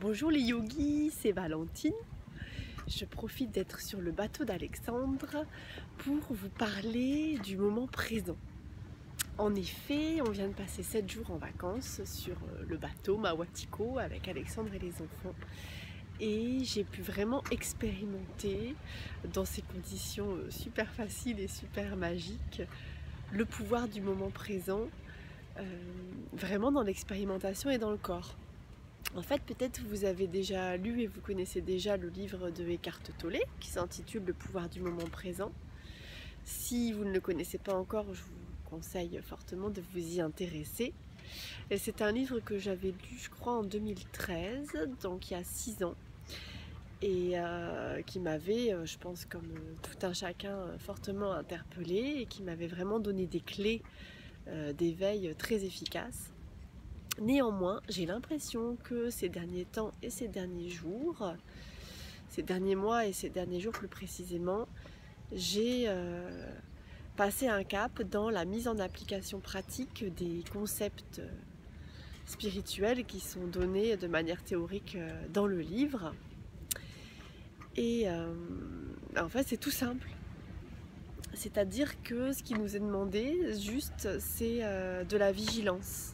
Bonjour les yogis, c'est Valentine. Je profite d'être sur le bateau d'Alexandre pour vous parler du moment présent. En effet, on vient de passer 7 jours en vacances sur le bateau Mawatiko avec Alexandre et les enfants. Et j'ai pu vraiment expérimenter dans ces conditions super faciles et super magiques le pouvoir du moment présent, vraiment dans l'expérimentation et dans le corps. En fait, peut-être vous avez déjà lu et vous connaissez déjà le livre de Eckhart Tolle qui s'intitule Le pouvoir du moment présent. Si vous ne le connaissez pas encore, je vous conseille fortement de vous y intéresser. Et c'est un livre que j'avais lu, je crois, en 2013, donc il y a 6 ans, et qui m'avait, je pense, comme tout un chacun, fortement interpellée et qui m'avait vraiment donné des clés d'éveil très efficaces. Néanmoins, j'ai l'impression que ces derniers temps et ces derniers jours, ces derniers mois et ces derniers jours plus précisément, j'ai passé un cap dans la mise en application pratique des concepts spirituels qui sont donnés de manière théorique dans le livre. Et en fait, c'est tout simple. C'est-à-dire que ce qui nous est demandé, juste, c'est de la vigilance.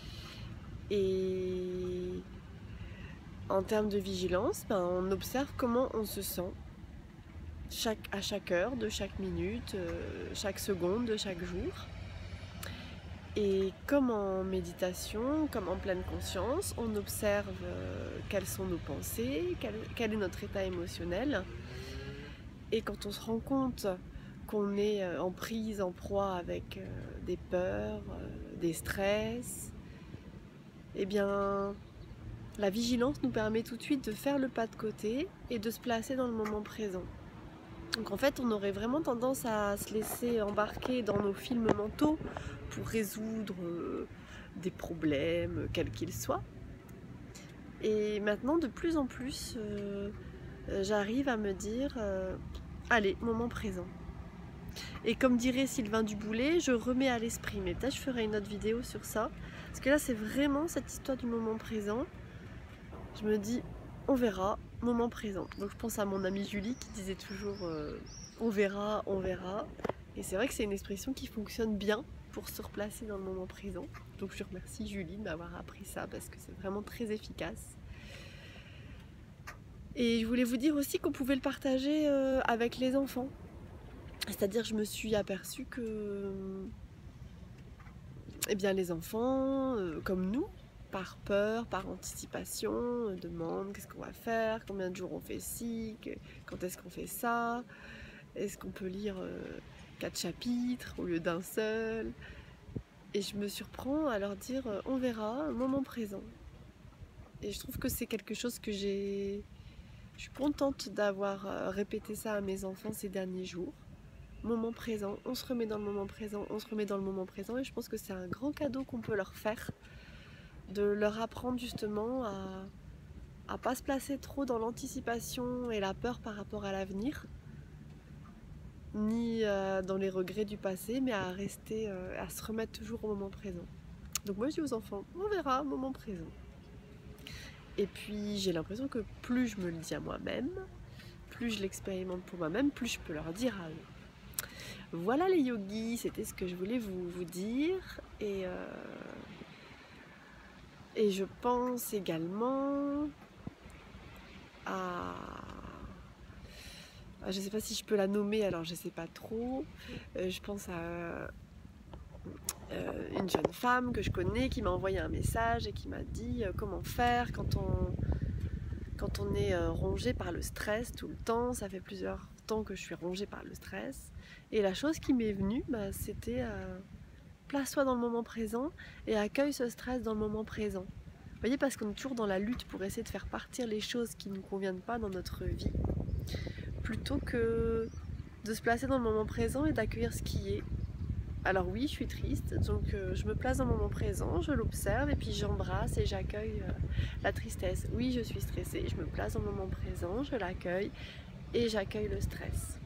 Et en termes de vigilance, on observe comment on se sent à chaque heure, de chaque minute, chaque seconde, de chaque jour. Et comme en méditation, comme en pleine conscience, on observe quelles sont nos pensées, quel est notre état émotionnel. Et quand on se rend compte qu'on est en prise, en proie avec des peurs, des stress, eh bien, la vigilance nous permet tout de suite de faire le pas de côté et de se placer dans le moment présent. Donc en fait, on aurait vraiment tendance à se laisser embarquer dans nos films mentaux pour résoudre des problèmes, quels qu'ils soient. Et maintenant, de plus en plus, j'arrive à me dire allez, moment présent. Et comme dirait Sylvain Duboulet, je remets à l'esprit, mais peut-être je ferai une autre vidéo sur ça, parce que là c'est vraiment cette histoire du moment présent. Je me dis, on verra, moment présent. Donc je pense à mon amie Julie qui disait toujours on verra, on verra. Et c'est vrai que c'est une expression qui fonctionne bien pour se replacer dans le moment présent. Donc je remercie Julie de m'avoir appris ça parce que c'est vraiment très efficace. Et je voulais vous dire aussi qu'on pouvait le partager avec les enfants. C'est-à-dire, je me suis aperçue que eh bien, les enfants, comme nous, par peur, par anticipation, demandent qu'est-ce qu'on va faire, combien de jours on fait ci, quand est-ce qu'on fait ça, est-ce qu'on peut lire 4 chapitres au lieu d'un seul. Et je me surprends à leur dire on verra, un moment présent. Et je trouve que c'est quelque chose que je suis contente d'avoir répété ça à mes enfants ces derniers jours. Moment présent, on se remet dans le moment présent, on se remet dans le moment présent, et je pense que c'est un grand cadeau qu'on peut leur faire, de leur apprendre justement à pas se placer trop dans l'anticipation et la peur par rapport à l'avenir, ni dans les regrets du passé, mais à rester, à se remettre toujours au moment présent. Donc moi je dis aux enfants, on verra, moment présent. Et puis j'ai l'impression que plus je me le dis à moi-même, plus je l'expérimente pour moi-même, plus je peux leur dire à eux. Voilà les yogis, c'était ce que je voulais vous dire. Et je pense également à... Je ne sais pas si je peux la nommer, alors je ne sais pas trop. Je pense à une jeune femme que je connais qui m'a envoyé un message et qui m'a dit comment faire quand on est rongé par le stress tout le temps. Ça fait plusieurs temps que je suis rongée par le stress. Et la chose qui m'est venue, c'était place-toi dans le moment présent et accueille ce stress dans le moment présent. Vous voyez, parce qu'on est toujours dans la lutte pour essayer de faire partir les choses qui ne nous conviennent pas dans notre vie, plutôt que de se placer dans le moment présent et d'accueillir ce qui est. Alors oui, je suis triste, donc je me place dans le moment présent, je l'observe et puis j'embrasse et j'accueille la tristesse. Oui, je suis stressée, je me place dans le moment présent, je l'accueille et j'accueille le stress.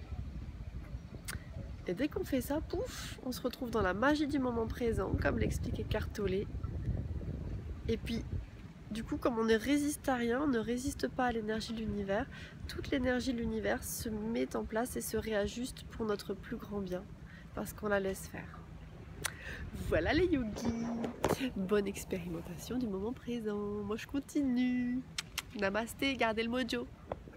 Et dès qu'on fait ça, pouf, on se retrouve dans la magie du moment présent, comme l'explique Eckhart Tolle. Et puis, Du coup, comme on ne résiste à rien, on ne résiste pas à l'énergie de l'univers, toute l'énergie de l'univers se met en place et se réajuste pour notre plus grand bien, parce qu'on la laisse faire. Voilà les yogis. Bonne expérimentation du moment présent. Moi je continue. Namasté, gardez le mojo.